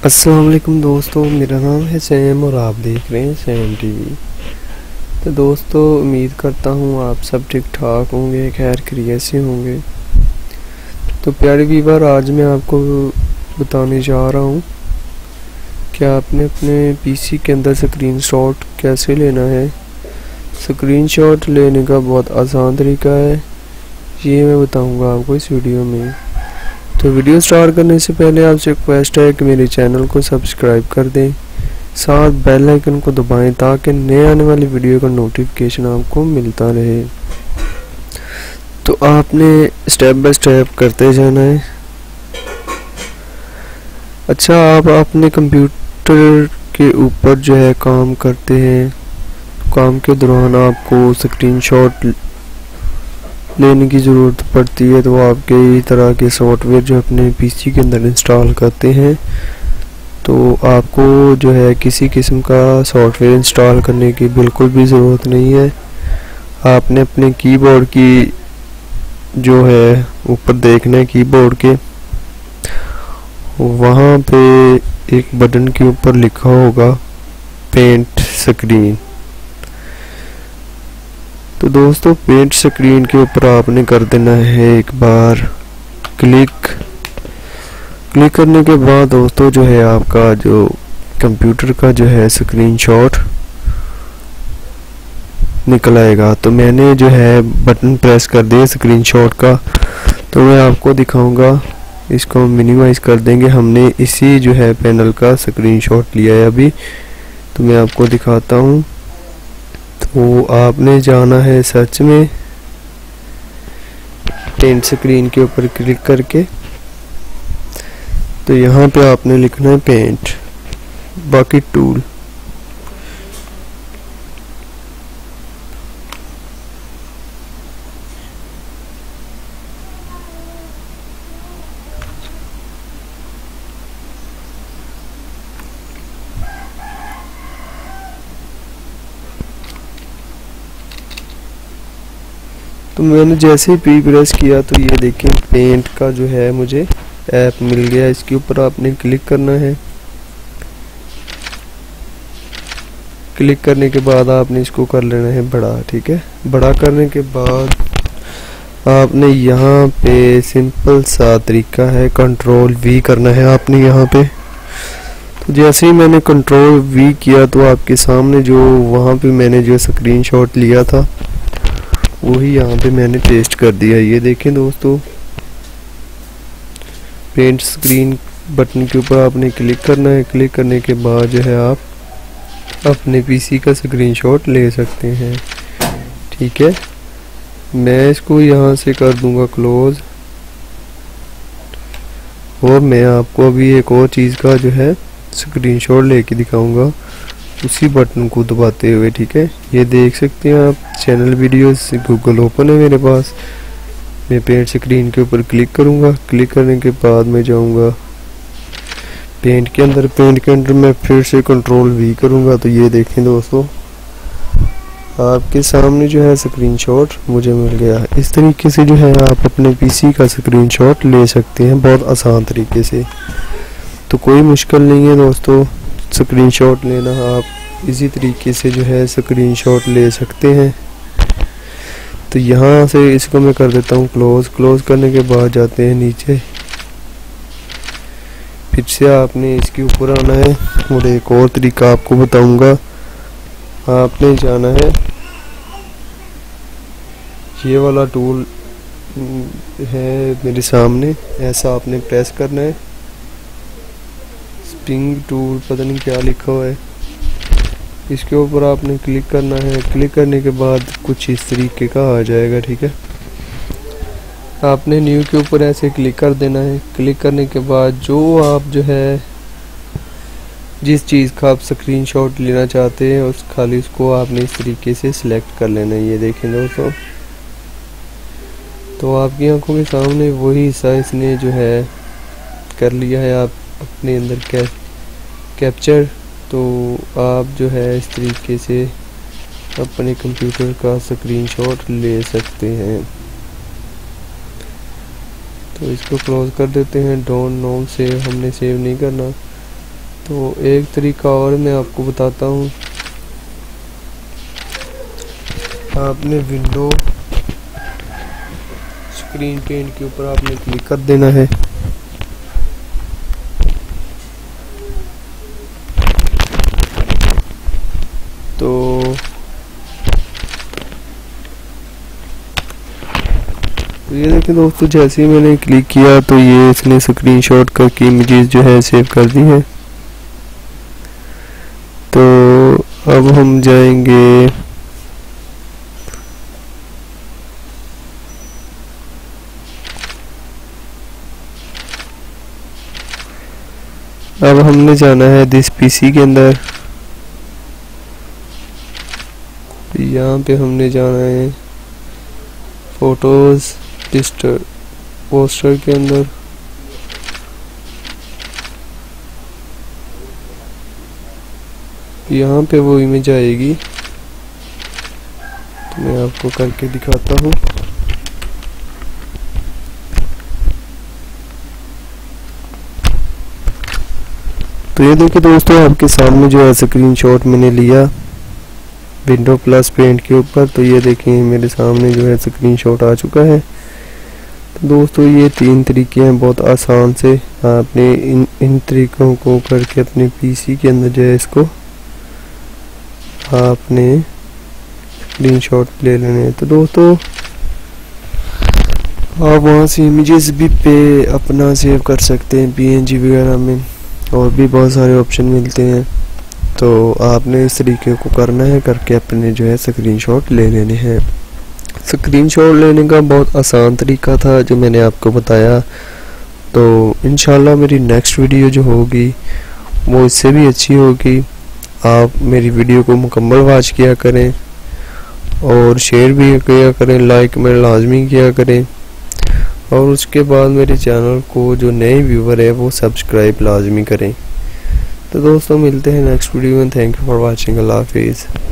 अस्सलाम वालेकुम दोस्तों, मेरा नाम है सैम और आप देख रहे हैं सैम टीवी। तो दोस्तों, उम्मीद करता हूँ आप सब ठीक ठाक होंगे, खैर खैरियत से होंगे। तो प्यारे व्यूअर, आज मैं आपको बताने जा रहा हूँ कि आपने अपने पीसी के अंदर स्क्रीनशॉट कैसे लेना है। स्क्रीनशॉट लेने का बहुत आसान तरीका है, ये मैं बताऊँगा आपको इस वीडियो में। तो वीडियो स्टार्ट करने से पहले आपसे रिक्वेस्ट है कि मेरे चैनल को सब्सक्राइब कर दें, साथ बेल आइकन को दबाएं ताकि नए आने वाली वीडियो का नोटिफिकेशन आपको मिलता रहे। तो आपने स्टेप बाय स्टेप करते जाना है। अच्छा, आप अपने कंप्यूटर के ऊपर जो है काम करते हैं, काम के दौरान आपको स्क्रीनशॉट लेने की ज़रूरत पड़ती है, तो आप कई तरह के सॉफ्टवेयर जो अपने पीसी के अंदर इंस्टॉल करते हैं। तो आपको जो है किसी किस्म का सॉफ्टवेयर इंस्टॉल करने की बिल्कुल भी ज़रूरत नहीं है। आपने अपने कीबोर्ड की जो है ऊपर देखना है, कीबोर्ड के वहाँ पे एक बटन के ऊपर लिखा होगा पेंट स्क्रीन। तो दोस्तों, पेंट स्क्रीन के ऊपर आपने कर देना है एक बार क्लिक करने के बाद दोस्तों जो है आपका जो कंप्यूटर का जो है स्क्रीनशॉट निकल आएगा। तो मैंने जो है बटन प्रेस कर दिया स्क्रीनशॉट का, तो मैं आपको दिखाऊंगा। इसको मिनिमाइज कर देंगे, हमने इसी जो है पैनल का स्क्रीनशॉट लिया है अभी। तो मैं आपको दिखाता हूँ। तो आपने जाना है सर्च में, पेंट स्क्रीन के ऊपर क्लिक करके, तो यहाँ पे आपने लिखना है पेंट, बाकी टूल। तो मैंने जैसे ही पी प्रेस किया तो ये देखिए पेंट का जो है मुझे ऐप मिल गया। इसके ऊपर आपने क्लिक करना है। क्लिक करने के बाद आपने इसको कर लेना है बड़ा, ठीक है। बड़ा करने के बाद आपने यहाँ पे सिंपल सा तरीका है, कंट्रोल वी करना है आपने यहाँ पे। तो जैसे ही मैंने कंट्रोल वी किया तो आपके सामने जो वहाँ पे मैंने जो स्क्रीनशॉट लिया था वही यहाँ पे मैंने पेस्ट कर दिया। ये देखें दोस्तों, पेंट स्क्रीन बटन के ऊपर आपने क्लिक करना है। क्लिक करने के बाद जो है आप अपने पीसी का स्क्रीनशॉट ले सकते हैं, ठीक है। मैं इसको यहाँ से कर दूंगा क्लोज, और मैं आपको अभी एक और चीज़ का जो है स्क्रीनशॉट लेके दिखाऊंगा उसी बटन को दबाते हुए, ठीक है। ये देख सकते हैं आप, चैनल वीडियोस गूगल ओपन है मेरे पास। मैं पेंट स्क्रीन के ऊपर क्लिक करूंगा। क्लिक करने के बाद मैं जाऊंगा पेंट के अंदर। पेंट के अंदर मैं फिर से कंट्रोल वी करूंगा। तो ये देखें दोस्तों, आपके सामने जो है स्क्रीनशॉट मुझे मिल गया। इस तरीके से जो है आप अपने पीसी का स्क्रीनशॉट ले सकते हैं, बहुत आसान तरीके से। तो कोई मुश्किल नहीं है दोस्तों स्क्रीनशॉट लेना, आप इसी तरीके से जो है स्क्रीनशॉट ले सकते हैं। तो यहाँ से इसको मैं कर देता हूँ क्लोज। क्लोज करने के बाद जाते हैं नीचे, फिर से आपने इसके ऊपर आना है। और एक और तरीका आपको बताऊंगा, आपने जाना है ये वाला टूल है मेरे सामने, ऐसा आपने प्रेस करना है। स्प्रिंग टूल पता नहीं क्या लिखा हुआ है, इसके ऊपर आपने क्लिक करना है। क्लिक करने के बाद कुछ इस तरीके का आ जाएगा, ठीक है। आपने न्यू के ऊपर ऐसे क्लिक कर देना है। क्लिक करने के बाद जो आप जो है जिस चीज़ का आप स्क्रीनशॉट लेना चाहते हैं उस खाली उसको आपने इस तरीके से सिलेक्ट कर लेना है। ये देखें दोस्तों, तो आपकी आंखों के सामने वही हिस्सा इसने जो है कर लिया है आप अपने अंदर कैप्चर। तो आप जो है इस तरीके से अपने कंप्यूटर का स्क्रीनशॉट ले सकते हैं। तो इसको क्लोज कर देते हैं। डोंट नो सेव हमने सेव नहीं करना। तो एक तरीका और मैं आपको बताता हूँ। आपने विंडो स्क्रीन पेंट के ऊपर आपने क्लिक कर देना है। तो ये देखिए दोस्तों, जैसे ही मैंने क्लिक किया तो ये इसने स्क्रीनशॉट करके इमेजेस जो है सेव कर दी है। तो अब हम जाएंगे अब हमने जाना है दिस पीसी के अंदर। यहाँ पे हमने जाना है फोटोज पोस्टर के अंदर। यहाँ पे वो इमेज आएगी, तो मैं आपको करके दिखाता हूँ। तो ये देखिए दोस्तों, आपके सामने जो है स्क्रीनशॉट मैंने लिया विंडो प्लस पेंट के ऊपर। तो ये देखिए मेरे सामने जो है स्क्रीनशॉट आ चुका है। तो दोस्तों ये 3 तरीके हैं, बहुत आसान से आपने इन तरीकों को करके अपने पीसी के अंदर जो है इसको आपने स्क्रीनशॉट ले लेने हैं। तो दोस्तों आप वहाँ से इमेजेस भी पे अपना सेव कर सकते हैं PNG वगैरह में, और भी बहुत सारे ऑप्शन मिलते हैं। तो आपने इस तरीके को करना है, करके अपने जो है स्क्रीनशॉट ले लेने हैं। स्क्रीनशॉट लेने का बहुत आसान तरीका था जो मैंने आपको बताया। तो इंशाल्लाह मेरी नेक्स्ट वीडियो जो होगी वो इससे भी अच्छी होगी। आप मेरी वीडियो को मुकम्मल वॉच किया करें और शेयर भी किया करें, लाइक में लाजमी किया करें, और उसके बाद मेरे चैनल को जो नए व्यूवर है वो सब्सक्राइब लाजमी करें। तो दोस्तों मिलते हैं नेक्स्ट वीडियो में। Thank you for watching. Allah हाफिज़।